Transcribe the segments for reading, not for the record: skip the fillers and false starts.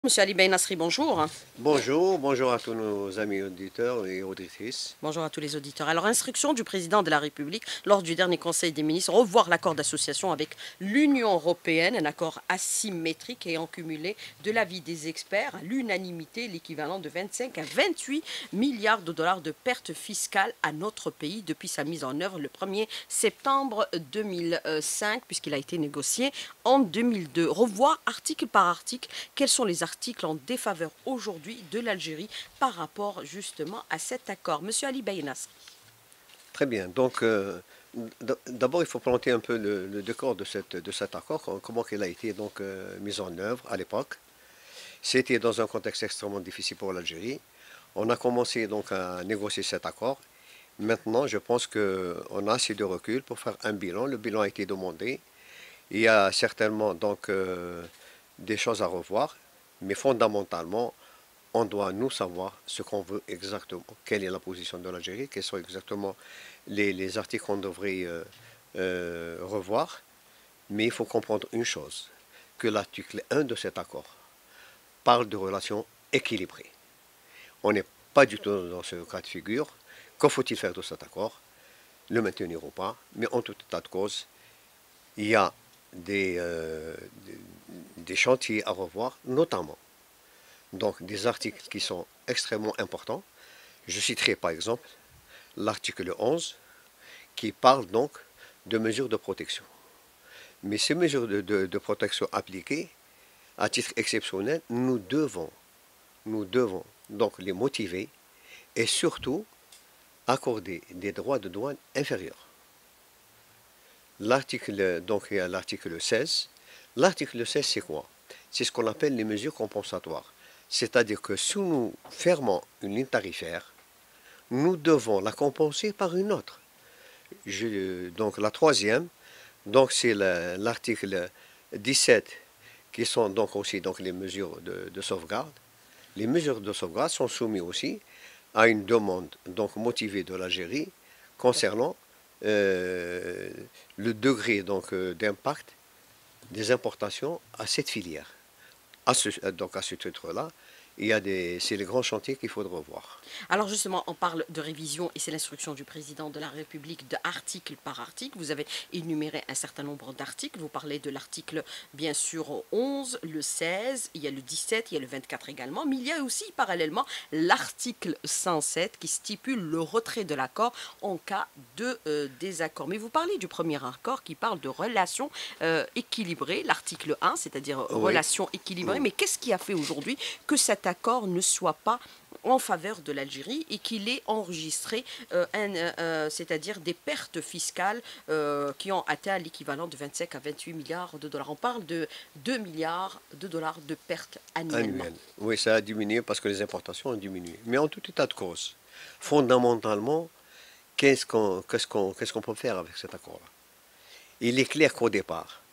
Monsieur Ali Nasri, bonjour. Bonjour, bonjour à tous nos amis auditeurs et auditrices. Bonjour à tous les auditeurs. Alors, instruction du président de la République lors du dernier Conseil des ministres, revoir l'accord d'association avec l'Union européenne, un accord asymétrique ayant cumulé de l'avis des experts à l'unanimité l'équivalent de 25 à 28 milliards de dollars de pertes fiscales à notre pays depuis sa mise en œuvre le 1er septembre 2005, puisqu'il a été négocié en 2002. Revoir article par article quels sont les articles en défaveur aujourd'hui de l'Algérie par rapport justement à cet accord. Monsieur Ali Nasri. Très bien, donc d'abord il faut planter un peu le décor de cet accord, comment il a été donc mis en œuvre à l'époque. C'était dans un contexte extrêmement difficile pour l'Algérie. On a commencé donc à négocier cet accord. Maintenant, je pense qu'on a assez de recul pour faire un bilan. Le bilan a été demandé. Il y a certainement donc des choses à revoir, mais fondamentalement, on doit nous savoir ce qu'on veut exactement, quelle est la position de l'Algérie, quels sont exactement les articles qu'on devrait revoir. Mais il faut comprendre une chose, que l'article 1 de cet accord parle de relations équilibrées. On n'est pas du tout dans ce cas de figure. Que faut-il faire de cet accord? Le maintenir ou pas? Mais en tout état de cause, il y a des chantiers à revoir, notamment donc des articles qui sont extrêmement importants. Je citerai par exemple l'article 11 qui parle donc de mesures de protection. Mais ces mesures de protection appliquées, à titre exceptionnel, nous devons donc les motiver et surtout accorder des droits de douane inférieurs. Donc il y a l'article 16. L'article 16, c'est quoi? C'est ce qu'on appelle les mesures compensatoires. C'est-à-dire que si nous fermons une ligne tarifaire, nous devons la compenser par une autre. Donc la troisième, donc c'est l'article 17, qui sont donc aussi donc les mesures de sauvegarde. Les mesures de sauvegarde sont soumises aussi à une demande donc motivée de l'Algérie concernant le degré donc d'impact des importations à cette filière. Donc à ce titre-là, c'est les grands chantiers qu'il faudra revoir. Alors justement, on parle de révision et c'est l'instruction du président de la République de article par article. Vous avez énuméré un certain nombre d'articles. Vous parlez de l'article, bien sûr, 11, le 16, il y a le 17, il y a le 24 également. Mais il y a aussi parallèlement l'article 107 qui stipule le retrait de l'accord en cas de désaccord. Mais vous parlez du premier accord qui parle de relations équilibrées, l'article 1, c'est-à-dire Oui. relations équilibrées. Mais qu'est-ce qui a fait aujourd'hui que cet accord ne soit pas en faveur de l'Algérie et qu'il ait enregistré c'est-à-dire des pertes fiscales qui ont atteint l'équivalent de 25 à 28 milliards de dollars. On parle de 2 milliards de dollars de pertes annuellement. Annuel. Oui, ça a diminué parce que les importations ont diminué. Mais en tout état de cause, fondamentalement, qu'est-ce qu'on peut faire avec cet accord-là? Il est clair qu'au départ,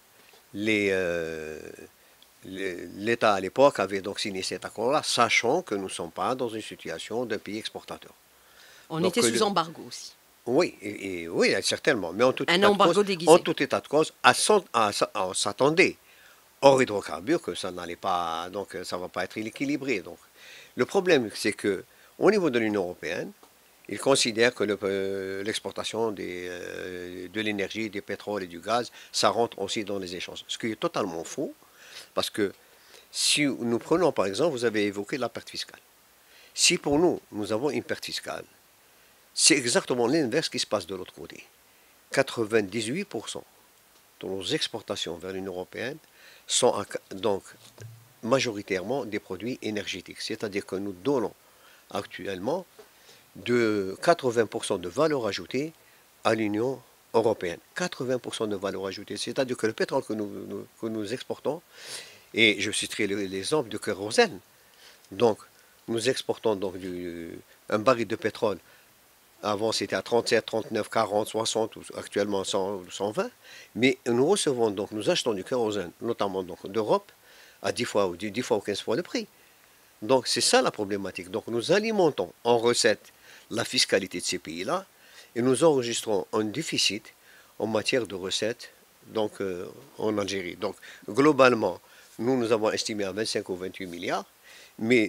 l'État à l'époque avait donc signé cet accord-là, sachant que nous ne sommes pas dans une situation d'un pays exportateur. On Donc, était sous embargo aussi. oui, oui, certainement. Mais Un embargo en déguisé. tout état de cause, on s'attendait hors hydrocarbures que ça n'allait pas, donc ça ne va pas être équilibré. Donc, le problème, c'est que au niveau de l'Union européenne, ils considèrent que l'exportation de l'énergie, des pétroles et du gaz, ça rentre aussi dans les échanges. Ce qui est totalement faux, parce que si nous prenons par exemple, vous avez évoqué la perte fiscale. Si pour nous, nous avons une perte fiscale, c'est exactement l'inverse qui se passe de l'autre côté. 98% de nos exportations vers l'Union européenne sont donc majoritairement des produits énergétiques. C'est-à-dire que nous donnons actuellement de 80% de valeur ajoutée à l'Union européenne. 80% de valeur ajoutée. C'est-à-dire que le pétrole que nous exportons, et je citerai l'exemple de kérosène, donc nous exportons donc un baril de pétrole. Avant, c'était à 37, 39, 40, 60, actuellement 100, 120. Mais nous recevons donc, nous achetons du kérosène, notamment donc d'Europe, à 10 fois ou 10 fois ou 15 fois le prix. Donc c'est ça la problématique. Donc nous alimentons en recettes la fiscalité de ces pays-là et nous enregistrons un déficit en matière de recettes donc en Algérie. Donc globalement, Nous avons estimé à 25 ou 28 milliards. Mais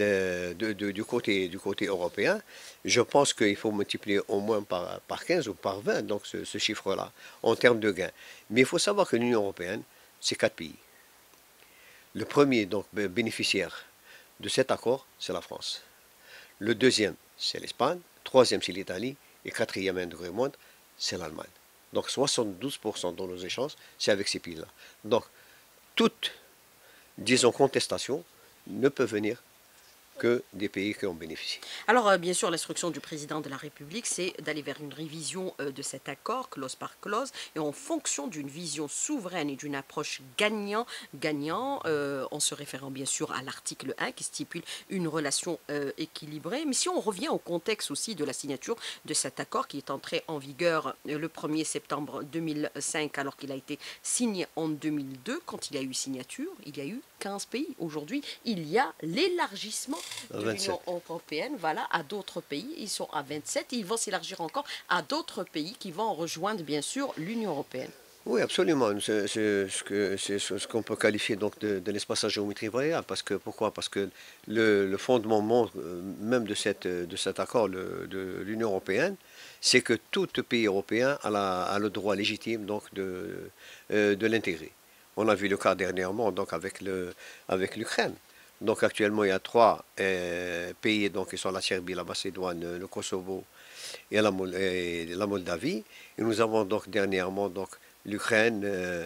du côté européen, je pense qu'il faut multiplier au moins par 15 ou par 20, donc ce chiffre-là, en termes de gains. Mais il faut savoir que l'Union européenne, c'est 4 pays. Le premier donc bénéficiaire de cet accord, c'est la France. Le deuxième, c'est l'Espagne. Troisième, c'est l'Italie. Et quatrième degré monde, c'est l'Allemagne. Donc 72% de nos échanges, c'est avec ces pays-là. Donc toute, disons, contestation ne peut venir que des pays qui ont bénéficié. Alors, bien sûr, l'instruction du président de la République, c'est d'aller vers une révision de cet accord, clause par clause, et en fonction d'une vision souveraine et d'une approche gagnant-gagnant, en se référant bien sûr à l'article 1 qui stipule une relation équilibrée. Mais si on revient au contexte aussi de la signature de cet accord qui est entré en vigueur le 1er septembre 2005, alors qu'il a été signé en 2002, quand il y a eu signature, il y a eu 15 pays. Aujourd'hui, il y a l'élargissement de l'Union européenne, voilà, à d'autres pays. Ils sont à 27 et ils vont s'élargir encore à d'autres pays qui vont rejoindre, bien sûr, l'Union européenne. Oui, absolument. C'est ce qu'on peut qualifier donc de l'espace à géométrie variable. Pourquoi? Parce que le fondement même de cet accord de l'Union européenne, c'est que tout pays européen a le droit légitime donc de l'intégrer. On a vu le cas dernièrement donc avec l'Ukraine. Donc actuellement, il y a 3 pays donc, qui sont la Serbie, la Macédoine, le Kosovo et la Moldavie. Et nous avons donc dernièrement donc, l'Ukraine,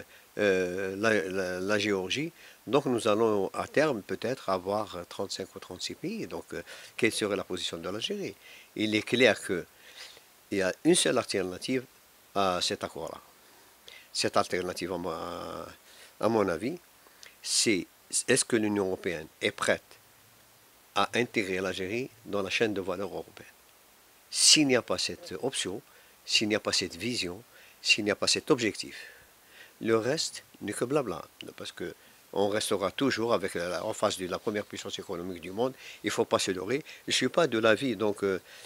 la Géorgie. Donc nous allons à terme peut-être avoir 35 ou 36 pays. Donc quelle serait la position de l'Algérie? Il est clair qu'il y a une seule alternative à cet accord-là. Cette alternative, à mon avis, c'est est-ce que l'Union européenne est prête à intégrer l'Algérie dans la chaîne de valeur européenne? S'il n'y a pas cette option, s'il n'y a pas cette vision, s'il n'y a pas cet objectif, le reste n'est que blabla. Parce qu'on restera toujours en face de la première puissance économique du monde. Il ne faut pas se leurrer. Je ne suis pas de l'avis, donc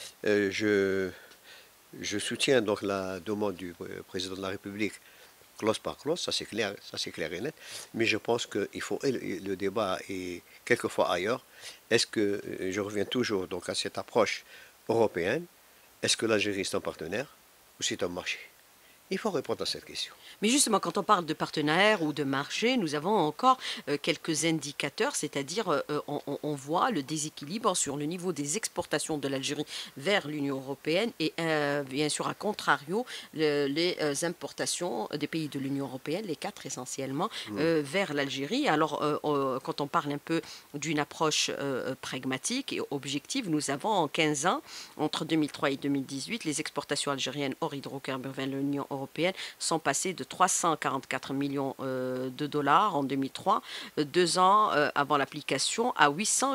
je soutiens donc la demande du président de la République clause par clause, ça c'est clair et net, mais je pense qu'il faut, le débat est quelquefois ailleurs. Est-ce que, je reviens toujours donc à cette approche européenne, est-ce que l'Algérie est un partenaire ou c'est un marché? Il faut répondre à cette question. Mais justement, quand on parle de partenaires ou de marché, nous avons encore quelques indicateurs, c'est-à-dire on voit le déséquilibre sur le niveau des exportations de l'Algérie vers l'Union européenne et bien sûr, à contrario, les importations des pays de l'Union européenne, les 4 essentiellement, vers l'Algérie. Alors, quand on parle un peu d'une approche pragmatique et objective, nous avons en 15 ans, entre 2003 et 2018, les exportations algériennes hors hydrocarbures vers l'Union européenne sont passées de 344 millions de dollars en 2003, 2 ans avant l'application, à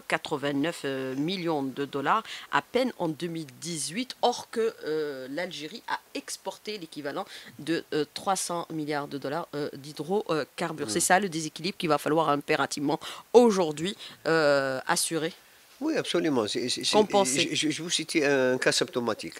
889 millions de dollars à peine en 2018, or que l'Algérie a exporté l'équivalent de 300 milliards de dollars d'hydrocarbures. C'est ça le déséquilibre qu'il va falloir impérativement aujourd'hui assurer. Oui, absolument. Compenser. Je vais vous citer un cas symptomatique.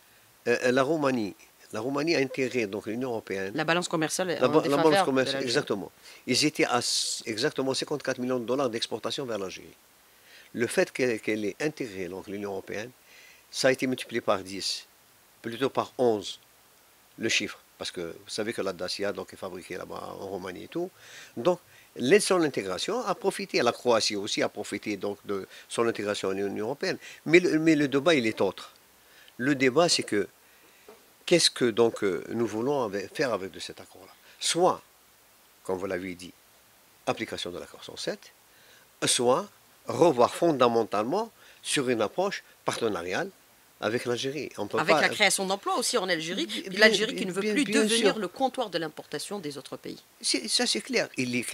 La Roumanie. La Roumanie a intégré donc l'Union européenne. La balance commerciale La balance commerciale, de l'Algérie. exactement. Ils étaient à exactement 54 millions de dollars d'exportation vers l'Algérie. Le fait qu'elle ait intégré l'Union européenne, ça a été multiplié par 10, plutôt par 11, le chiffre. Parce que vous savez que la Dacia donc, est fabriquée là-bas en Roumanie et tout. Donc, son intégration a profité, la Croatie aussi a profité donc, de son intégration à l'Union européenne. Mais le débat, il est autre. Le débat, c'est que qu'est-ce que donc nous voulons faire avec de cet accord-là? Soit, comme vous l'avez dit, application de l'accord 107, soit revoir fondamentalement sur une approche partenariale avec l'Algérie. Avec la création d'emplois aussi en Algérie, l'Algérie qui ne veut plus devenir le comptoir de l'importation des autres pays. Ça c'est clair.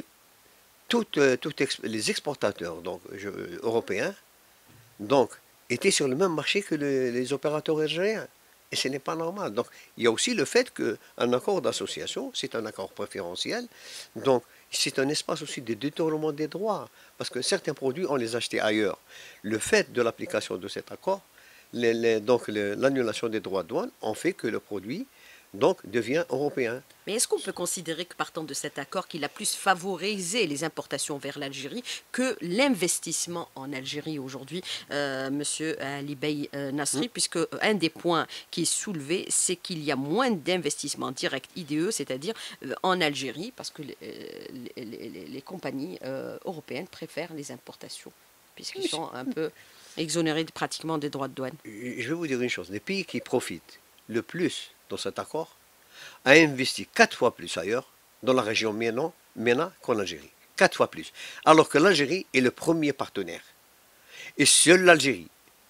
Les exportateurs donc, européens donc, étaient sur le même marché que les opérateurs algériens. Et ce n'est pas normal. Donc, il y a aussi le fait qu'un accord d'association, c'est un accord préférentiel. Donc, c'est un espace aussi de détournement des droits. Parce que certains produits, on les achetait ailleurs. Le fait de l'application de cet accord, donc l'annulation des droits de douane, ont fait que le produit donc devient européen. Mais est-ce qu'on peut considérer que partant de cet accord, qu'il a plus favorisé les importations vers l'Algérie que l'investissement en Algérie aujourd'hui, Monsieur Ali Bey Nasri, puisque un des points qui est soulevé, c'est qu'il y a moins d'investissements directs IDE, c'est-à-dire en Algérie, parce que les compagnies européennes préfèrent les importations, puisqu'ils sont un peu exonérés pratiquement des droits de douane. Je vais vous dire une chose, les pays qui profitent le plus dans cet accord a investi 4 fois plus ailleurs, dans la région MENA qu'en Algérie. 4 fois plus. Alors que l'Algérie est le premier partenaire. Et seule l'Algérie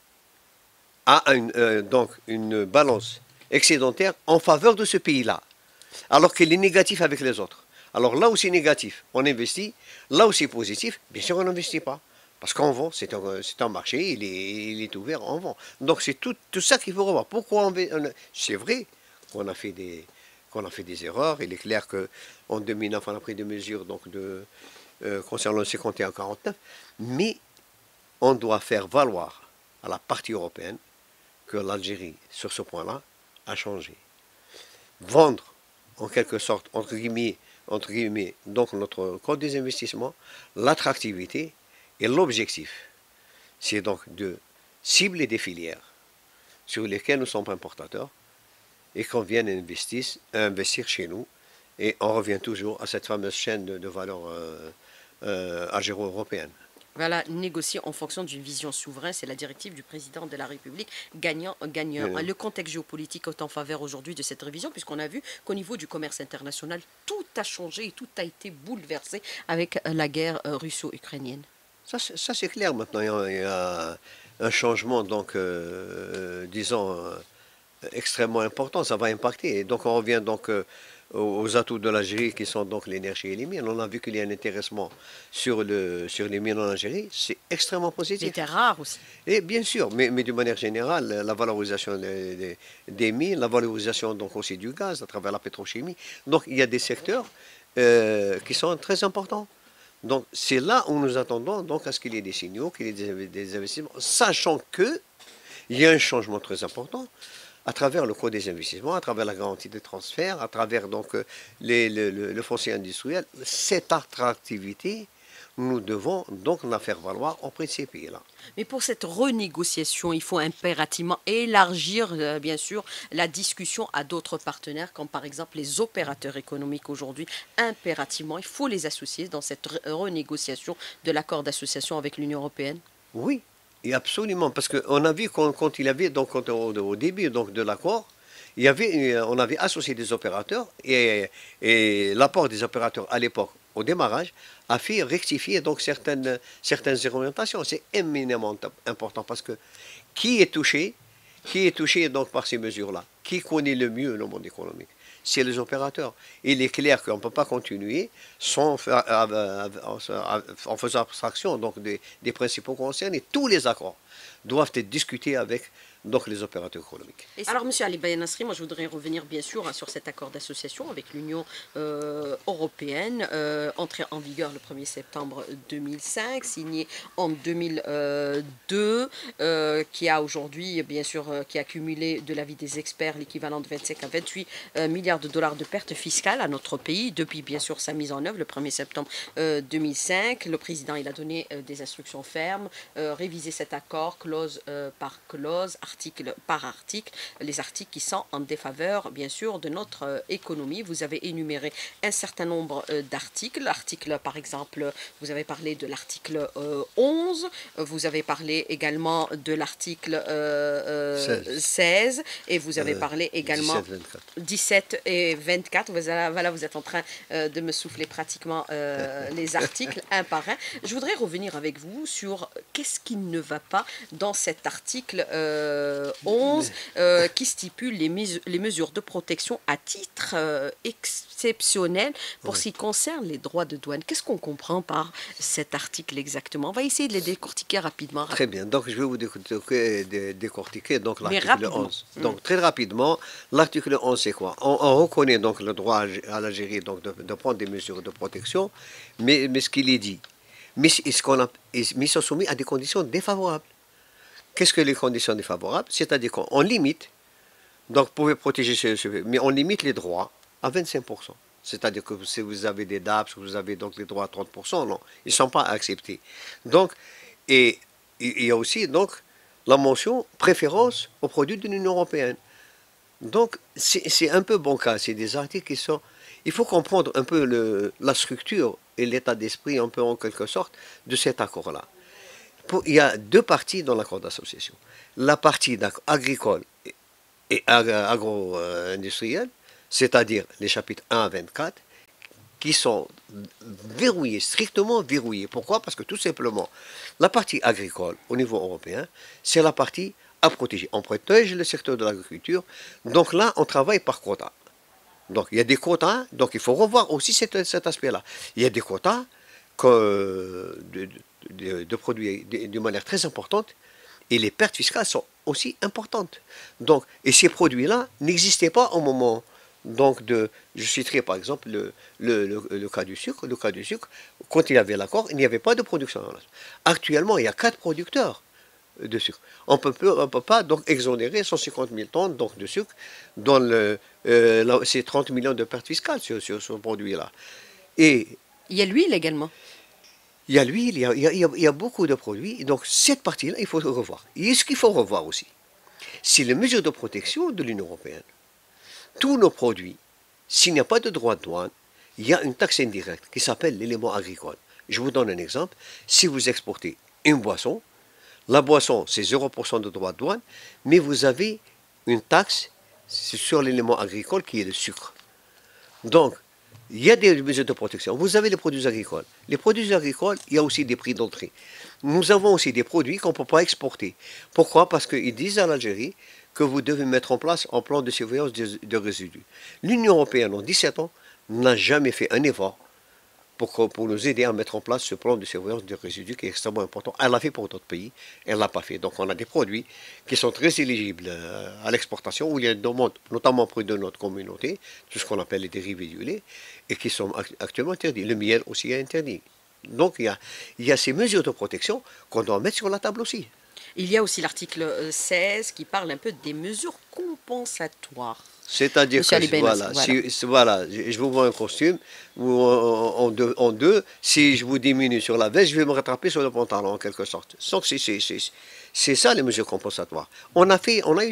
a donc une balance excédentaire en faveur de ce pays-là. Alors qu'il est négatif avec les autres. Alors là où c'est négatif, on investit. Là où c'est positif, bien sûr on n'investit pas. Parce qu'on vend, c'est un marché, il est ouvert, on vend. Donc c'est tout ça qu'il faut revoir. Pourquoi c'est vrai qu'on a fait des erreurs. Il est clair qu'en 2009, on a pris des mesures donc, concernant le 51-49, mais on doit faire valoir à la partie européenne que l'Algérie, sur ce point-là, a changé. Vendre, en quelque sorte, entre guillemets, donc notre code des investissements, l'attractivité et l'objectif. C'est donc de cibler des filières sur lesquelles nous sommes importateurs, et qu'on vienne investir chez nous. Et on revient toujours à cette fameuse chaîne de valeur algéro-européenne. Voilà, négocier en fonction d'une vision souveraine, c'est la directive du président de la République, gagnant-gagnant. Le contexte géopolitique est en faveur aujourd'hui de cette révision, puisqu'on a vu qu'au niveau du commerce international, tout a changé et tout a été bouleversé avec la guerre russo-ukrainienne. Ça c'est clair maintenant. Il y a un changement, donc, disons, extrêmement important, ça va impacter. Et donc on revient donc aux atouts de l'Algérie qui sont donc l'énergie et les mines. On a vu qu'il y a un intéressement sur les mines en Algérie, c'est extrêmement positif. Les terres rares aussi. Et bien sûr, mais d'une manière générale, la valorisation des mines, la valorisation donc aussi du gaz à travers la pétrochimie. Donc il y a des secteurs qui sont très importants. Donc c'est là où nous attendons donc à ce qu'il y ait des signaux, qu'il y ait des investissements, sachant qu'il y a un changement très important à travers le code des investissements, à travers la garantie des transferts, à travers donc le foncier industriel. Cette attractivité, nous devons donc la faire valoir auprès de ces pays-là. Mais pour cette renégociation, il faut impérativement élargir, bien sûr, la discussion à d'autres partenaires, comme par exemple les opérateurs économiques aujourd'hui. Impérativement, il faut les associer dans cette renégociation de l'accord d'association avec l'Union européenne. Oui, et absolument, parce qu'on a vu quand il y avait, donc, au début donc, de l'accord, on avait associé des opérateurs et l'apport des opérateurs à l'époque, au démarrage, a fait rectifier donc certaines orientations. C'est éminemment important parce que qui est touché donc par ces mesures-là? Qui connaît le mieux le monde économique? C'est les opérateurs. Il est clair qu'on ne peut pas continuer en faisant abstraction donc, des principaux concernés. Tous les accords doivent être discutés avec donc, les opérateurs économiques. Alors, M. Ali Bey Nasri, moi je voudrais revenir bien sûr sur cet accord d'association avec l'Union européenne, entré en vigueur le 1er septembre 2005, signé en 2002, qui a aujourd'hui, bien sûr, qui a cumulé de l'avis des experts l'équivalent de 25 à 28 milliards de dollars de pertes fiscales à notre pays depuis, bien sûr, sa mise en œuvre le 1er septembre 2005. Le président, il a donné des instructions fermes, réviser cet accord clause par clause, article par article, les articles qui sont en défaveur, bien sûr, de notre économie. Vous avez énuméré un certain nombre d'articles. L'article, par exemple, vous avez parlé de l'article 11, vous avez parlé également de l'article 16, et vous avez parlé également 17 et 24. Voilà, vous êtes en train de me souffler pratiquement les articles un par un. Je voudrais revenir avec vous sur qu'est-ce qui ne va pas dans cet article 11 qui stipule les mesures de protection à titre exceptionnel pour ce qui concerne les droits de douane. Qu'est-ce qu'on comprend par cet article exactement? On va essayer de les décortiquer rapidement. Très bien, donc je vais vous décortiquer donc l'article 11. Donc très rapidement, l'article 11 c'est quoi? On reconnaît donc le droit à l'Algérie donc de prendre des mesures de protection, mais ce qu'il est dit, mais ils sont soumis à des conditions défavorables. Qu'est-ce que les conditions défavorables? C'est-à-dire qu'on limite Donc, vous pouvez protéger, mais on limite les droits à 25%. C'est-à-dire que si vous avez des DAPS, vous avez donc les droits à 30%, non, ils ne sont pas acceptés. Donc, et il y a aussi donc la mention préférence aux produits de l'Union européenne. Donc, c'est un peu bancal, c'est des articles qui sont... Il faut comprendre un peu la structure et l'état d'esprit, un peu en quelque sorte, de cet accord-là. Il y a deux parties dans l'accord d'association. La partie agricole et agro-industrielle, c'est-à-dire les chapitres 1 à 24, qui sont verrouillés, strictement verrouillés. Pourquoi? Parce que tout simplement, la partie agricole au niveau européen, c'est la partie à protéger. On protège le secteur de l'agriculture, donc là, on travaille par quota. Donc il y a des quotas, donc il faut revoir aussi cet aspect-là. Il y a des quotas de produits d'une manière très importante, et les pertes fiscales sont aussi importantes. Donc, et ces produits-là n'existaient pas au moment donc je citerai par exemple le cas du sucre. Le cas du sucre, quand il y avait l'accord, il n'y avait pas de production. Actuellement, il y a 4 producteurs de sucre. On ne peut pas donc exonérer 150 000 tonnes donc, de sucre dans ces 30 millions de pertes fiscales sur ce produit-là. Et il y a l'huile également. Il y a l'huile, il y a beaucoup de produits. Donc cette partie-là, il faut revoir. Et ce qu'il faut revoir aussi, c'est les mesures de protection de l'Union européenne. Tous nos produits, s'il n'y a pas de droit de douane, il y a une taxe indirecte qui s'appelle l'élément agricole. Je vous donne un exemple. Si vous exportez une boisson, la boisson, c'est 0% de droit de douane, mais vous avez une taxe sur l'élément agricole qui est le sucre. Donc, il y a des mesures de protection. Vous avez les produits agricoles. Les produits agricoles, il y a aussi des prix d'entrée. Nous avons aussi des produits qu'on ne peut pas exporter. Pourquoi? Parce qu'ils disent à l'Algérie que vous devez mettre en place un plan de surveillance de résidus. L'Union européenne, en 17 ans, n'a jamais fait un effort pour nous aider à mettre en place ce plan de surveillance des résidus qui est extrêmement important. Elle l'a fait pour d'autres pays, elle ne l'a pas fait. Donc on a des produits qui sont très éligibles à l'exportation, où il y a une demande, notamment auprès de notre communauté, tout ce qu'on appelle les dérivés du lait, et qui sont actuellement interdits. Le miel aussi est interdit. Donc il y a ces mesures de protection qu'on doit mettre sur la table aussi. Il y a aussi l'article 16 qui parle un peu des mesures compensatoires. C'est-à-dire que, voilà, je vous vois un costume, ou en deux, si je vous diminue sur la veste, je vais me rattraper sur le pantalon, en quelque sorte. Donc, c'est ça les mesures compensatoires. On a eu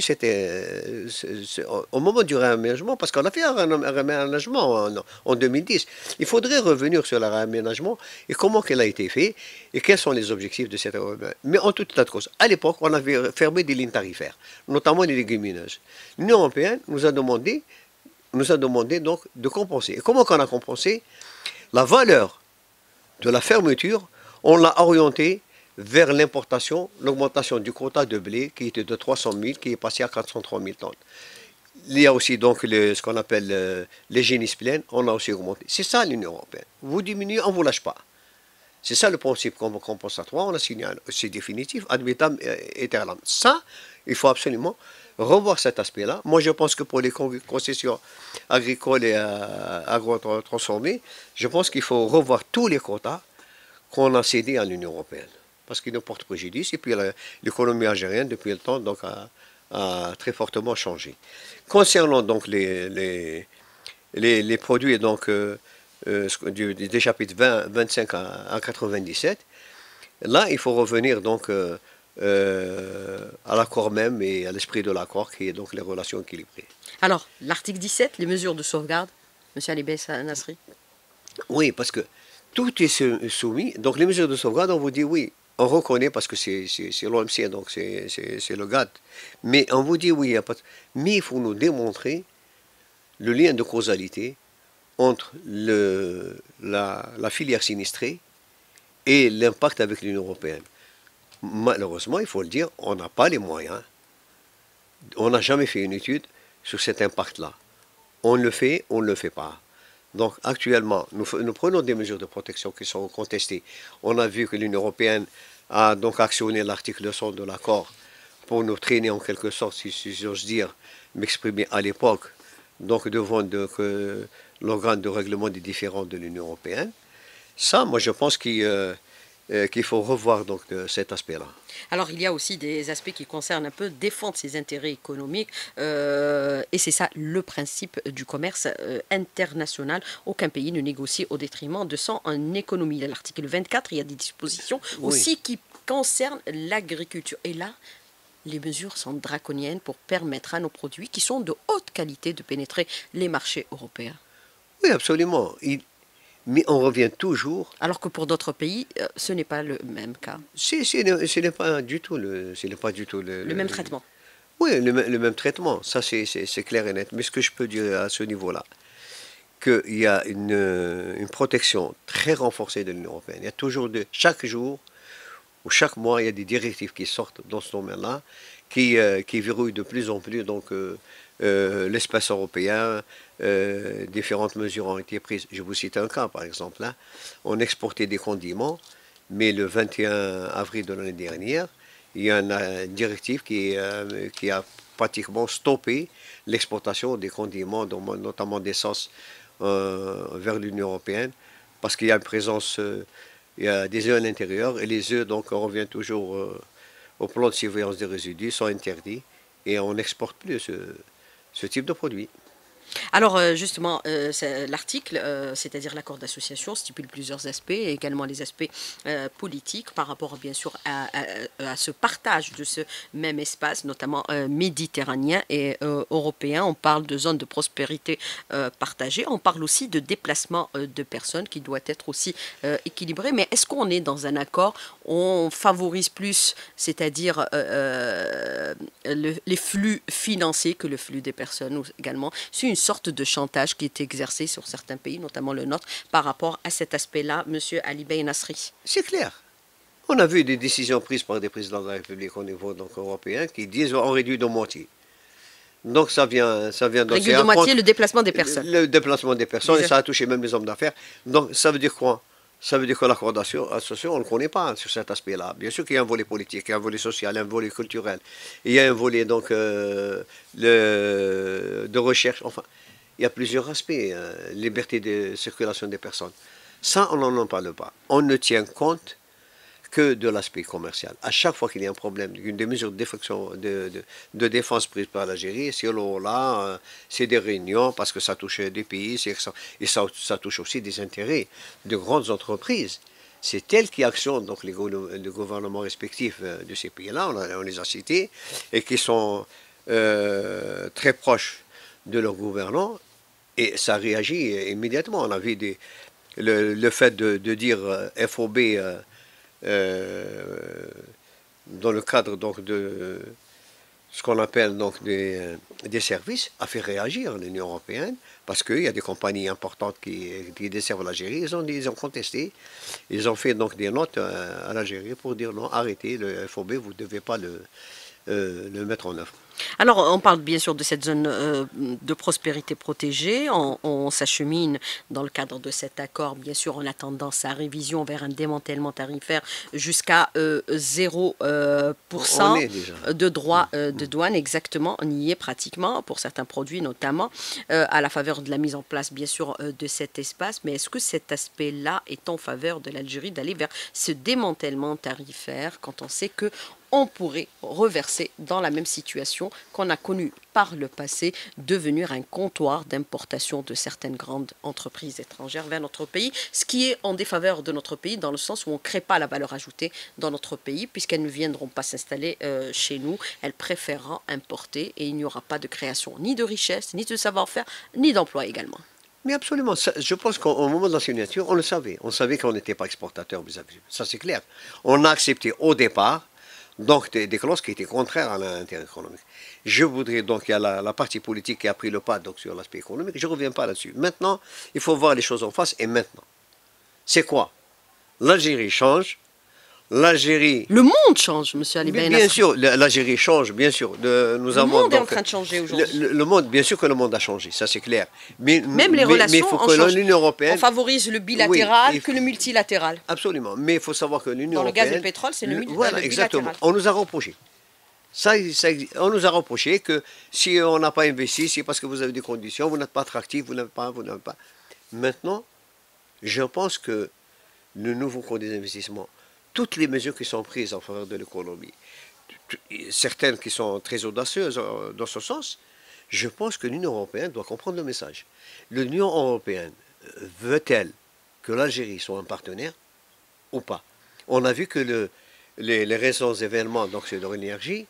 au moment du réaménagement, parce qu'on a fait un réaménagement en 2010, il faudrait revenir sur le réaménagement et comment il a été fait et quels sont les objectifs de cette réaménagement. Mais en toute état de cause, à l'époque, on avait fermé des lignes tarifaires, notamment les légumineuses. L'Union européenne nous a demandé donc de compenser. Et comment qu'on a compensé? La valeur de la fermeture, on l'a orientée vers l'importation, l'augmentation du quota de blé qui était de 300 000, qui est passé à 403 000 tonnes. Il y a aussi donc ce qu'on appelle les génisses pleines, on a aussi augmenté. C'est ça l'Union européenne. Vous diminuez, on ne vous lâche pas. C'est ça le principe compensatoire, on a signé, c'est définitif, ad vitam aeternam. Ça, il faut absolument revoir cet aspect-là. Moi, je pense que pour les concessions agricoles et agro-transformées, je pense qu'il faut revoir tous les quotas qu'on a cédés à l'Union européenne. Parce qu'ils nous portent préjudice. Et puis l'économie algérienne, depuis le temps, donc, a très fortement changé. Concernant donc les produits donc, des chapitres 25 à 97, là, il faut revenir donc à l'accord même et à l'esprit de l'accord, qui est donc les relations équilibrées. Alors, l'article 17, les mesures de sauvegarde, M. Alibès Nasri. Oui, parce que tout est soumis. Donc, les mesures de sauvegarde, on vous dit oui, on reconnaît parce que c'est l'OMC, donc c'est le GATT. Mais on vous dit oui, mais il faut nous démontrer le lien de causalité entre la filière sinistrée et l'impact avec l'Union européenne. Malheureusement, il faut le dire, on n'a pas les moyens. On n'a jamais fait une étude sur cet impact-là. On le fait, on ne le fait pas. Donc actuellement, nous prenons des mesures de protection qui sont contestées. On a vu que l'Union européenne a donc actionné l'article 100 de l'accord pour nous traîner en quelque sorte, si j'ose dire, m'exprimer à l'époque, donc devant l'organe de règlement des différends de l'Union européenne. Ça, moi je pense qu'il qu'il faut revoir donc cet aspect-là. Alors, il y a aussi des aspects qui concernent un peu défendre ses intérêts économiques, et c'est ça le principe du commerce international. Aucun pays ne négocie au détriment de son économie. À l'article 24, il y a des dispositions Oui, aussi qui concernent l'agriculture. Et là, les mesures sont draconiennes pour permettre à nos produits qui sont de haute qualité de pénétrer les marchés européens. oui, absolument. Mais on revient toujours. Alors que pour d'autres pays, ce n'est pas le même cas, Ce n'est pas du tout ce n'est pas du tout le même traitement. oui, le même traitement. Ça, c'est clair et net. Mais ce que je peux dire à ce niveau-là, qu'il y a une protection très renforcée de l'Union européenne. Il y a toujours chaque jour ou chaque mois, il y a des directives qui sortent dans ce domaine-là, qui verrouillent de plus en plus donc l'espace européen. Différentes mesures ont été prises. Je vous cite un cas, par exemple. Là, on exportait des condiments, mais le 21 avril de l'année dernière, il y a une directive qui a pratiquement stoppé l'exportation des condiments, notamment d'essence, vers l'Union européenne, parce qu'il y a une présence, il y a des œufs à l'intérieur, et les œufs, donc on revient toujours au plan de surveillance des résidus, sont interdits, et on n'exporte plus ce type de produit. Alors justement, l'article, c'est-à-dire l'accord d'association, stipule plusieurs aspects, et également les aspects politiques par rapport bien sûr à ce partage de ce même espace, notamment méditerranéen et européen. On parle de zone de prospérité partagée, on parle aussi de déplacement de personnes qui doit être aussi équilibré. Mais est-ce qu'on est dans un accord, on favorise plus, c'est-à-dire les flux financiers que le flux des personnes également? C'est une sorte de chantage qui est exercé sur certains pays, notamment le nôtre, par rapport à cet aspect-là, Monsieur Ali Bey Nasri. C'est clair. On a vu des décisions prises par des présidents de la République au niveau donc, européen qui disent on réduit de moitié. Donc ça vient donc Réduit de moitié le déplacement des personnes. le déplacement des personnes, et ça a touché même les hommes d'affaires. Donc ça veut dire quoi? Ça veut dire que l'accord d'association, on ne le connaît pas sur cet aspect-là. Bien sûr qu'il y a un volet politique, il y a un volet social, un volet culturel, il y a un volet donc de recherche. Enfin, il y a plusieurs aspects. Liberté de circulation des personnes. Ça, on n'en parle pas. On ne tient compte que de l'aspect commercial. À chaque fois qu'il y a un problème, des mesures de défense prises par l'Algérie, là, c'est des réunions parce que ça touche des pays et ça touche aussi des intérêts de grandes entreprises. C'est elles qui actionnent donc les gouvernements respectifs de ces pays-là, on les a cités, et qui sont très proches de leurs gouvernants, et ça réagit immédiatement. On a vu le fait de dire FOB dans le cadre donc de ce qu'on appelle donc des services, a fait réagir l'Union européenne, parce qu'il y a des compagnies importantes qui desservent l'Algérie, ils ont contesté, ils ont fait donc des notes à l'Algérie pour dire non, arrêtez le FOB, vous ne devez pas le mettre en œuvre. Alors, on parle bien sûr de cette zone de prospérité protégée. On s'achemine dans le cadre de cet accord, bien sûr, en attendant sa révision vers un démantèlement tarifaire jusqu'à 0% de droits de douane. Exactement, on y est pratiquement pour certains produits, notamment à la faveur de la mise en place, bien sûr, de cet espace. Mais est-ce que cet aspect-là est en faveur de l'Algérie d'aller vers ce démantèlement tarifaire quand on sait que on pourrait reverser dans la même situation qu'on a connue par le passé, devenir un comptoir d'importation de certaines grandes entreprises étrangères vers notre pays, ce qui est en défaveur de notre pays dans le sens où on ne crée pas la valeur ajoutée dans notre pays, puisqu'elles ne viendront pas s'installer chez nous, elles préféreront importer et il n'y aura pas de création ni de richesse, ni de savoir-faire, ni d'emploi également. Mais absolument, je pense qu'au moment de la signature, on savait qu'on n'était pas exportateur vis-à-vis. Ça c'est clair. On a accepté au départ donc des clauses qui étaient contraires à l'intérêt économique. Je voudrais donc, il y a la partie politique qui a pris le pas donc, sur l'aspect économique, je ne reviens pas là-dessus. Maintenant, il faut voir les choses en face, et maintenant. C'est quoi? L'Algérie change, l'Algérie... Le monde change, monsieur Ali Bey Nasri. Bien sûr, l'Algérie change, bien sûr. Le monde est en train de changer aujourd'hui. Le monde, bien sûr que le monde a changé, ça c'est clair. Même les relations, faut que l'Union européenne... On favorise le bilatéral que le multilatéral. Absolument, mais il faut savoir que l'Union européenne... Dans le gaz et le pétrole, c'est le multilatéral. Voilà, exactement. On nous a reproché. On nous a reproché que si on n'a pas investi, c'est parce que vous avez des conditions, vous n'êtes pas attractif, vous n'avez pas... Maintenant, je pense que le nouveau code des investissements toutes les mesures qui sont prises en faveur de l'économie, certaines qui sont très audacieuses dans ce sens, je pense que l'Union européenne doit comprendre le message. L'Union européenne veut-elle que l'Algérie soit un partenaire ou pas? On a vu que les récents événements donc sur l'énergie,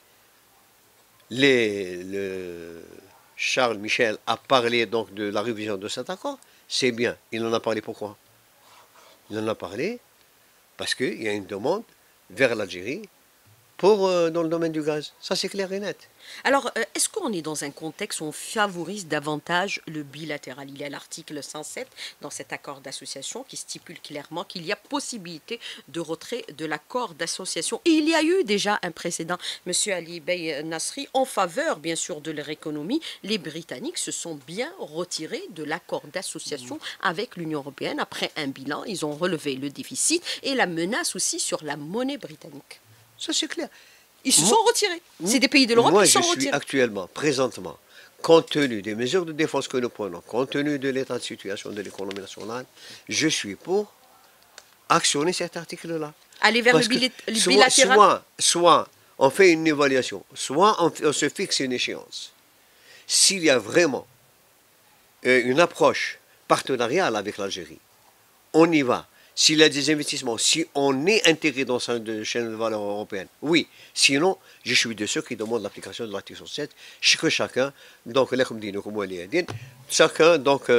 Charles Michel a parlé donc de la révision de cet accord, c'est bien. Il en a parlé pourquoi? Il en a parlé parce qu'il y a une demande vers l'Algérie dans le domaine du gaz. Ça, c'est clair et net. Alors, est-ce qu'on est dans un contexte où on favorise davantage le bilatéral? Il y a l'article 107 dans cet accord d'association qui stipule clairement qu'il y a possibilité de retrait de l'accord d'association. Et il y a eu déjà un précédent, M. Ali Bey Nasri, en faveur, bien sûr, de leur économie. Les Britanniques se sont bien retirés de l'accord d'association avec l'Union européenne. Après un bilan, ils ont relevé le déficit et la menace aussi sur la monnaie britannique. Ça, c'est clair. Ils se sont retirés. C'est des pays de l'Europe qui se sont retirés. Moi, je suis actuellement, présentement, compte tenu des mesures de défense que nous prenons, compte tenu de l'état de situation de l'économie nationale, je suis pour actionner cet article-là. Aller vers le bilatéral. Soit on fait une évaluation, soit on se fixe une échéance. S'il y a vraiment une approche partenariale avec l'Algérie, on y va. S'il y a des investissements, si on est intégré dans une chaîne de valeur européenne, oui. Sinon, je suis de ceux qui demandent l'application de l'article 67, que chacun, donc, chacun, donc,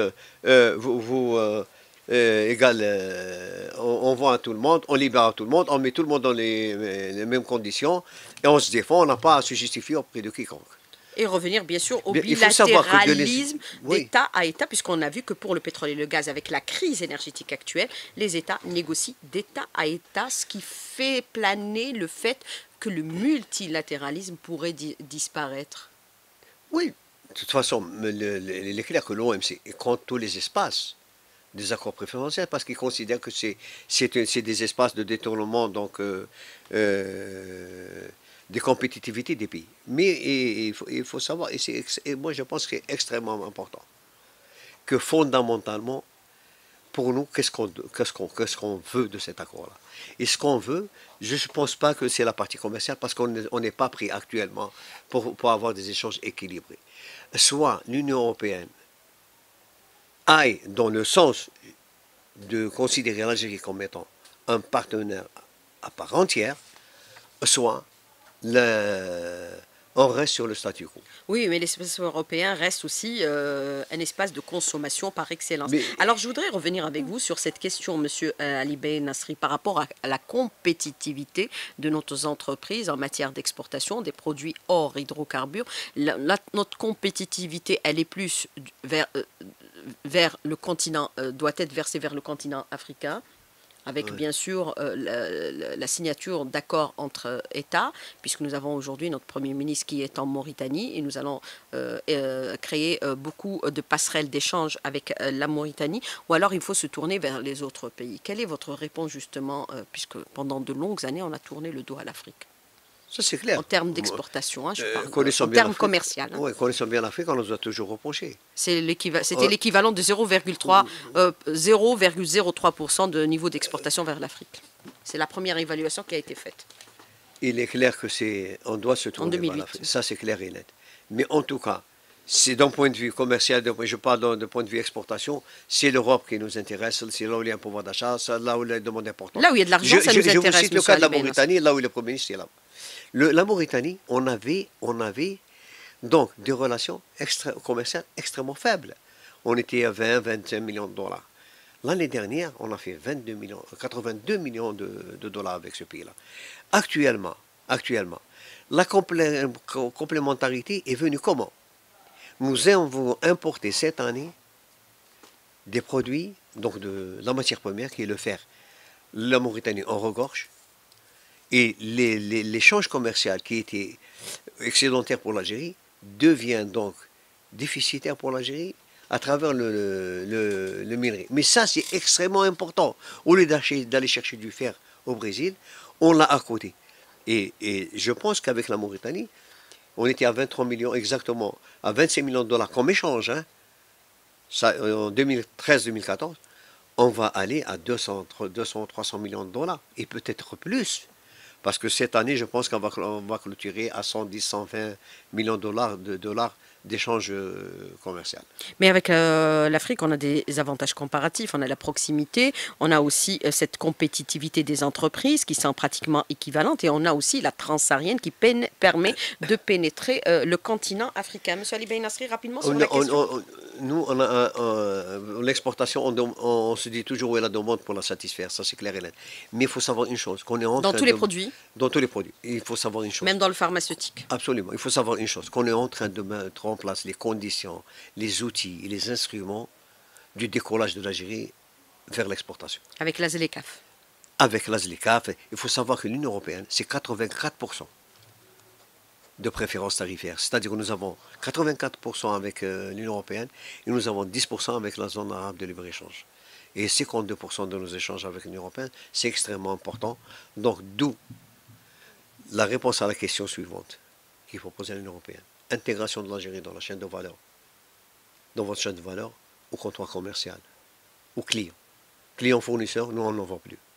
on vend à tout le monde, on libère à tout le monde, on met tout le monde dans les mêmes conditions, et on se défend, on n'a pas à se justifier auprès de quiconque. Et revenir bien sûr au bilatéralisme d'État à État, puisqu'on a vu que pour le pétrole et le gaz, avec la crise énergétique actuelle, les États négocient d'État à État, ce qui fait planer le fait que le multilatéralisme pourrait disparaître. Oui, de toute façon, il est clair que l'OMC compte tous les espaces des accords préférentiels parce qu'ils considèrent que c'est des espaces de détournement, donc des compétitivités des pays. Mais il faut savoir, et moi je pense que c'est extrêmement important, que fondamentalement, pour nous, qu'est-ce qu'on veut de cet accord-là? Et ce qu'on veut, je ne pense pas que c'est la partie commerciale, parce qu'on n'est pas pris actuellement pour avoir des échanges équilibrés. Soit l'Union européenne aille dans le sens de considérer l'Algérie comme étant un partenaire à part entière, soit on reste sur le statu quo. Oui, mais l'espace européen reste aussi un espace de consommation par excellence. Alors, je voudrais revenir avec vous sur cette question, Monsieur Ali Bey Nasri, par rapport à la compétitivité de nos entreprises en matière d'exportation des produits hors hydrocarbures. Notre compétitivité, elle est plus vers le continent, doit être versée vers le continent africain, avec bien sûr la signature d'accords entre États, puisque nous avons aujourd'hui notre Premier ministre qui est en Mauritanie et nous allons créer beaucoup de passerelles d'échange avec la Mauritanie, ou alors il faut se tourner vers les autres pays. Quelle est votre réponse justement, puisque pendant de longues années on a tourné le dos à l'Afrique? Ça, c'est clair. En termes d'exportation, je parle. En termes commerciaux. Oui, connaissant bien l'Afrique, on nous a toujours reproché. C'était l'équivalent de 0,03% de niveau d'exportation vers l'Afrique. C'est la première évaluation qui a été faite. Il est clair que on doit se tourner vers l'Afrique. Ça, c'est clair et net. Mais en tout cas, c'est d'un point de vue commercial, je parle d'un point de vue exportation, c'est l'Europe qui nous intéresse, c'est là où il y a un pouvoir d'achat, c'est là où il y a une demande importante. Là où il y a de l'argent, ça nous intéresse. Je vous cite le cas de la Mauritanie, là où le Premier ministre est là. La Mauritanie, on avait donc des relations commerciales extrêmement faibles. On était à 20-25 millions de dollars. L'année dernière, on a fait 82 millions de dollars avec ce pays-là. Actuellement, la complémentarité est venue comment? Nous avons importé cette année des produits, donc de la matière première, qui est le fer. La Mauritanie en regorge. Et l'échange commercial qui était excédentaire pour l'Algérie devient donc déficitaire pour l'Algérie à travers le minerai. Mais ça, c'est extrêmement important. Au lieu d'aller chercher du fer au Brésil, on l'a à côté. Et je pense qu'avec la Mauritanie, on était à 23 millions, exactement, à 25 millions de dollars comme échange, hein, ça, en 2013-2014. on va aller à 200-300 millions de dollars, et peut-être plus. Parce que cette année, je pense on va clôturer à 110-120 millions de dollars d'échanges commerciaux. Mais avec l'Afrique, on a des avantages comparatifs. On a la proximité, on a aussi cette compétitivité des entreprises qui sont pratiquement équivalentes et on a aussi la transsaharienne qui permet de pénétrer le continent africain. Monsieur Ali Benasri, rapidement sur la question. Nous, l'exportation, on se dit toujours où est la demande pour la satisfaire, ça c'est clair et net. Mais il faut savoir une chose, qu'on est en Dans train tous les produits, dans tous les produits, il faut savoir une chose. même dans le pharmaceutique. Absolument, il faut savoir une chose, qu'on est en train de mettre en place les conditions, les outils et les instruments du décollage de l'Algérie vers l'exportation. Avec la ZLECAf. Avec la ZLECAf, il faut savoir que l'Union européenne, c'est 84% de préférence tarifaire. C'est-à-dire que nous avons 84% avec l'Union européenne et nous avons 10% avec la zone arabe de libre-échange. Et 52% de nos échanges avec l'Union européenne, c'est extrêmement important. Donc d'où la réponse à la question suivante qu'il faut poser à l'Union européenne. Intégration de l'Algérie dans la chaîne de valeur, dans votre chaîne de valeur, au comptoir commercial, au client. Client-fournisseur, nous on n'en voit plus.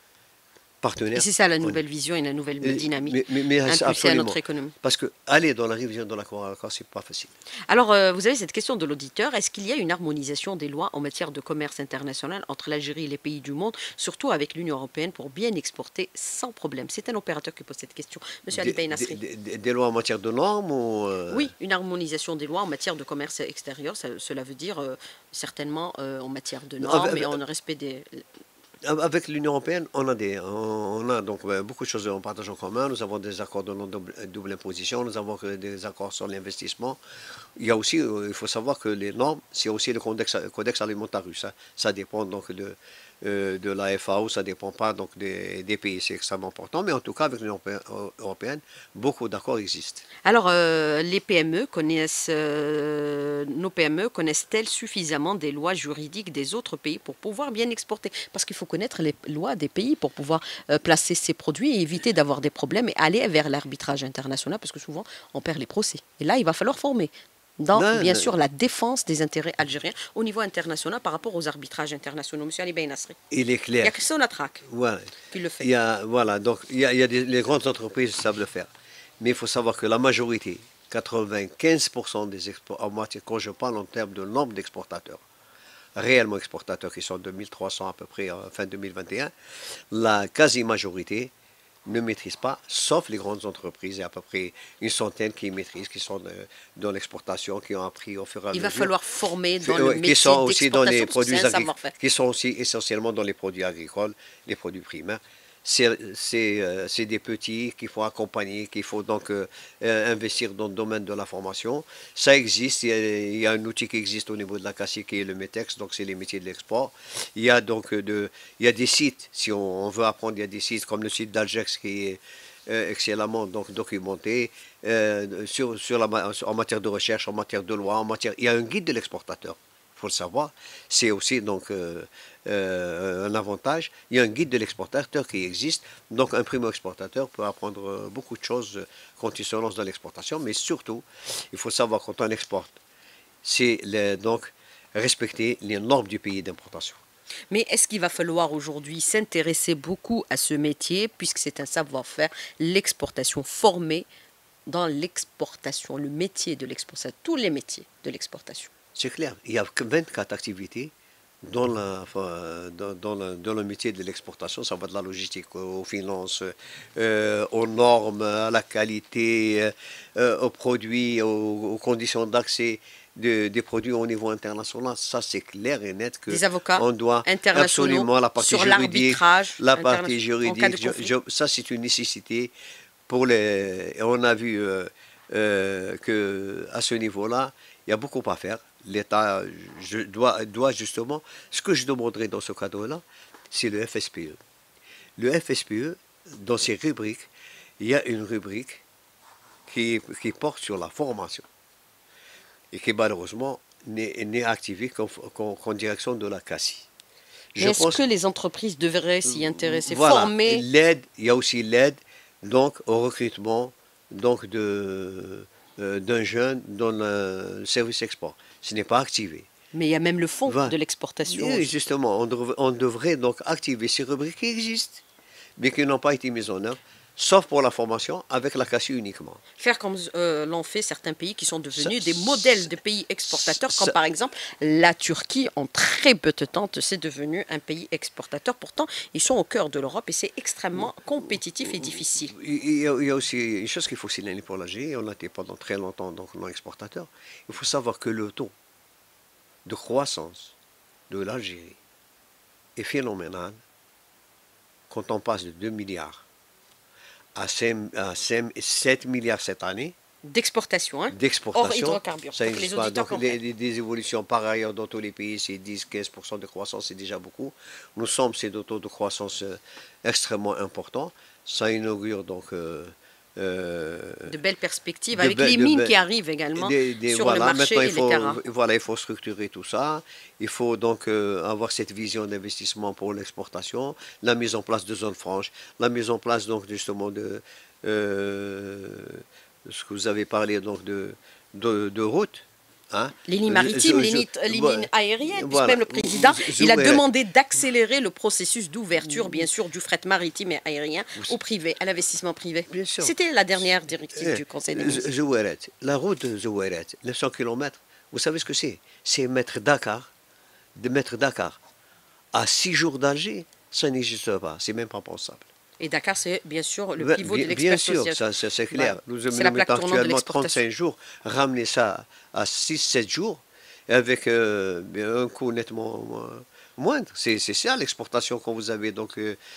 Et c'est ça la nouvelle vision et la nouvelle dynamique mais impulsée à notre économie. Parce que aller dans la révision de l'accord, c'est pas facile. Alors, vous avez cette question de l'auditeur. Est-ce qu'il y a une harmonisation des lois en matière de commerce international entre l'Algérie et les pays du monde, surtout avec l'Union européenne, pour bien exporter sans problème? C'est un opérateur qui pose cette question. Monsieur Ali Benasri. Des lois en matière de normes ou Oui, une harmonisation des lois en matière de commerce extérieur. Cela veut dire certainement en matière de normes et en respect des... Avec l'Union européenne, on a donc beaucoup de choses en partage en commun. Nous avons des accords de non-double imposition, nous avons des accords sur l'investissement. Il y a aussi, il faut savoir que les normes, c'est aussi le codex alimentarius. Ça dépend donc de la FAO, ça ne dépend pas donc des pays, c'est extrêmement important. Mais en tout cas, avec l'Union européenne, beaucoup d'accords existent. Alors, les PME connaissent, nos PME connaissent-elles suffisamment des lois juridiques des autres pays pour pouvoir bien exporter? Parce qu'il faut connaître les lois des pays pour pouvoir placer ces produits et éviter d'avoir des problèmes et aller vers l'arbitrage international, parce que souvent, on perd les procès. Et là, il va falloir former dans, bien sûr, la défense des intérêts algériens au niveau international par rapport aux arbitrages internationaux. Monsieur Ali Benasri. Il est clair. Il y a que Sonatrach qui le fait. Les grandes entreprises savent le faire. Mais il faut savoir que la majorité, 95% des exports, en matière, quand je parle en termes de nombre d'exportateurs, réellement exportateurs qui sont 2300 à peu près fin 2021, la quasi-majorité ne maîtrisent pas, sauf les grandes entreprises, il y a à peu près une centaine qui maîtrisent, qui sont dans l'exportation, qui ont appris au fur et à mesure. Il va falloir former dans le métier qui sont aussi dans les d'exportation, produits c'est un savoir-faire. qui sont aussi essentiellement dans les produits agricoles, les produits primaires. C'est des petits qu'il faut accompagner, qu'il faut donc investir dans le domaine de la formation. Ça existe, il y a un outil qui existe au niveau de la CACI qui est le METEX, donc c'est les métiers de l'export. Il y a donc il y a des sites, si on veut apprendre, il y a des sites comme le site d'Algex qui est excellemment donc documenté en matière de recherche, en matière de loi, il y a un guide de l'exportateur. Faut le savoir, c'est aussi donc un avantage. Il y a un guide de l'exportateur qui existe, donc un primo-exportateur peut apprendre beaucoup de choses quand il se lance dans l'exportation, mais surtout, il faut savoir quand on exporte, c'est donc respecter les normes du pays d'importation. Mais est-ce qu'il va falloir aujourd'hui s'intéresser beaucoup à ce métier, puisque c'est un savoir-faire, l'exportation, formée dans l'exportation, le métier de l'exportation, tous les métiers de l'exportation? C'est clair, il y a 24 activités dans le métier de l'exportation. Ça va de la logistique aux finances, aux normes, à la qualité, aux produits, aux conditions d'accès des produits au niveau international. Ça, c'est clair et net que des avocats on doit absolument la partie sur juridique, la partie juridique, ça c'est une nécessité pour les. On a vu que à ce niveau-là, il y a beaucoup à faire. L'État doit justement, ce que je demanderai dans ce cadre-là, c'est le FSPE. Le FSPE, dans ses rubriques, il y a une rubrique qui porte sur la formation et qui malheureusement n'est activée qu'en direction de la CACI. Mais est-ce que les entreprises devraient s'y intéresser, voilà, former? Il y a aussi l'aide donc, au recrutement donc, d'un jeune dans le service export. Ce n'est pas activé. Mais il y a même le fond Voilà. de l'exportation. Et justement, on devrait donc activer ces rubriques qui existent, mais qui n'ont pas été mises en œuvre, sauf pour la formation, avec la CACI uniquement. Faire comme l'ont fait certains pays qui sont devenus Ça- des modèles de pays exportateurs, comme ça- par exemple la Turquie, en très peu de temps, c'est devenu un pays exportateur. Pourtant, ils sont au cœur de l'Europe et c'est extrêmement compétitif et difficile. Il y a aussi une chose qu'il faut signaler pour l'Algérie, on a été pendant très longtemps donc non exportateur. Il faut savoir que le taux de croissance de l'Algérie est phénoménal quand on passe de 2 milliards à 7 milliards cette année D'exportation, hein, hors d'exportation. hydrocarbures. Ça Pour que les n'existe pas. auditeurs Donc comprennent. des évolutions par ailleurs dans tous les pays, c'est 10-15% de croissance, c'est déjà beaucoup. Nous sommes ces taux de croissance extrêmement importants. Ça inaugure donc De belles perspectives, de avec be- les de mines be- qui arrivent également sur le voilà, marché maintenant et les terrains. il faut structurer tout ça. Il faut donc avoir cette vision d'investissement pour l'exportation, la mise en place de zones franches, la mise en place donc justement de ce que vous avez parlé donc de routes. Hein. Les lignes maritimes, les lignes aériennes, puisque même le président, il a demandé d'accélérer le processus d'ouverture, bien sûr, du fret maritime et aérien au privé, à l'investissement privé. Bien sûr. C'était la dernière directive du Conseil des ministres. Zouaret, la route de Zouaret, 900 km, vous savez ce que c'est? C'est mettre Dakar à 6 jours d'Alger, ça n'existe pas, c'est même pas pensable. Et Dakar, c'est bien sûr le pivot de Bien sûr, l'exportation. c'est clair. Voilà. Nous C'est la plaque mettons tournante de actuellement l'exportation. 35 jours, ramener ça à 6-7 jours, et avec un coût nettement moindre. C'est ça l'exportation quand vous avez donc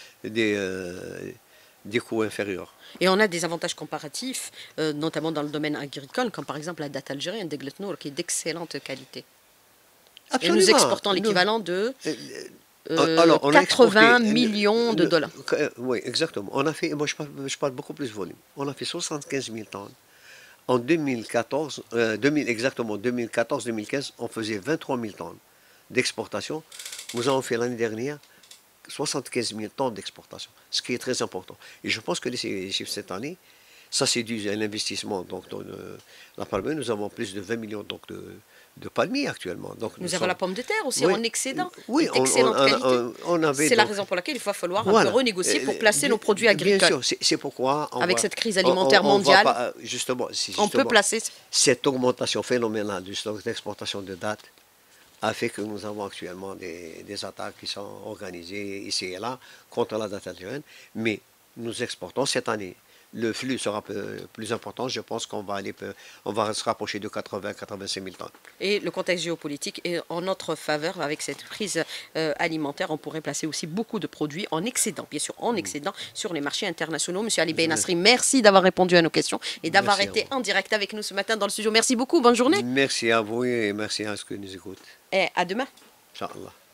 des coûts inférieurs. Et on a des avantages comparatifs, notamment dans le domaine agricole, comme par exemple la date algérienne, Deglet Nour, qui est d'excellente qualité. Et nous exportons l'équivalent de Alors, on a 80 exporté, millions de dollars. Oui, exactement. On a fait, moi je parle beaucoup plus de volume. On a fait 75 000 tonnes. En 2014, exactement 2014-2015, on faisait 23 000 tonnes d'exportation. Nous avons fait l'année dernière 75 000 tonnes d'exportation, ce qui est très important. Et je pense que les chiffres cette année, ça c'est dû à l'investissement donc, dans la palmier. Nous avons plus de 20 millions donc, de palmiers actuellement. Donc, Nous avons la pomme de terre aussi Oui. en excédent, Oui, d'excellente qualité. C'est la donc, raison pour laquelle il va falloir un voilà. peu renégocier pour placer nos produits Bien agricoles. sûr, c'est pourquoi Avec cette crise alimentaire mondiale, justement, on peut placer. cette augmentation phénoménale du stock d'exportation de dattes a fait que nous avons actuellement des attaques qui sont organisées ici et là contre la date algérienne, mais nous exportons cette année. Le flux sera plus important. Je pense qu'on va se rapprocher de 80-85 000 tonnes. Et le contexte géopolitique est en notre faveur avec cette crise alimentaire. On pourrait placer aussi beaucoup de produits en excédent, bien sûr, en excédent sur les marchés internationaux. Monsieur Ali Benasri, merci d'avoir répondu à nos questions et d'avoir été en direct avec nous ce matin dans le studio. Merci beaucoup. Bonne journée. Merci à vous et merci à ceux qui nous écoutent. Et à demain. Inch'Allah.